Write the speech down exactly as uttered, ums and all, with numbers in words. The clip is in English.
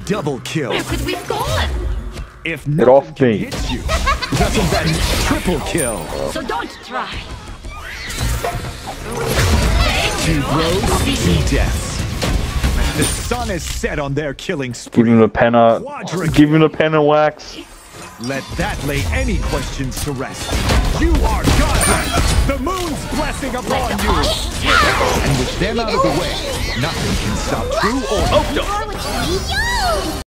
Double kill. Where could we have gone? If Get nothing off can me. hit you, doesn't that triple kill? So don't try. Two blows, two deaths. The sun is set on their killing spree. Give him the penna. Give him the penna wax. Let that lay any questions to rest. You are godless. The moon's blessing upon you. And with them out of the way, nothing can stop true or outta.